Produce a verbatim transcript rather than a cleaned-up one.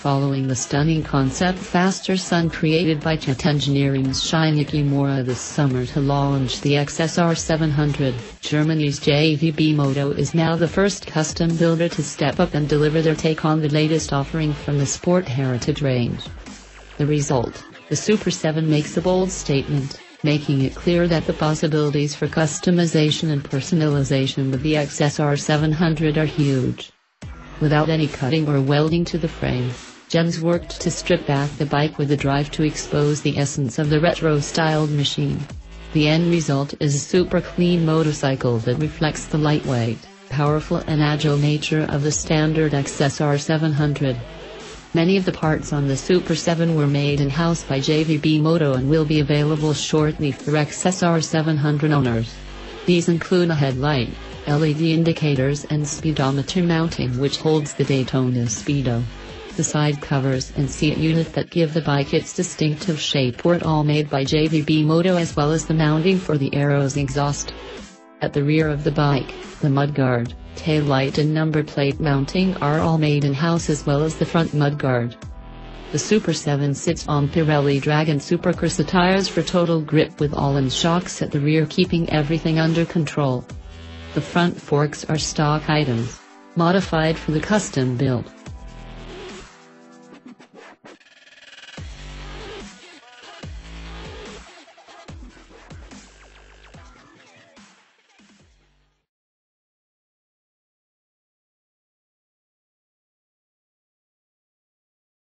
following the stunning concept Faster Sun created by Jet Engineering's Shin Yukimura this summer to launch the X S R seven hundred, Germany's J V B Moto is now the first custom builder to step up and deliver their take on the latest offering from the Sport Heritage range. The result, the Super seven makes a bold statement, making it clear that the possibilities for customization and personalization with the X S R seven hundred are huge. Without any cutting or welding to the frame, Gems worked to strip back the bike with a drive to expose the essence of the retro-styled machine. The end result is a super clean motorcycle that reflects the lightweight, powerful and agile nature of the standard X S R seven hundred. Many of the parts on the Super seven were made in-house by J V B Moto and will be available shortly for X S R seven hundred owners. These include a headlight, L E D indicators and speedometer mounting which holds the Daytona Speedo. The side covers and seat unit that give the bike its distinctive shape were all made by J V B Moto, as well as the mounting for the Aero's exhaust. At the rear of the bike, the mudguard, taillight and number plate mounting are all made in-house, as well as the front mudguard. The Super seven sits on Pirelli Dragon Supercorsa tires for total grip, with Allen shocks at the rear keeping everything under control. The front forks are stock items, modified for the custom build.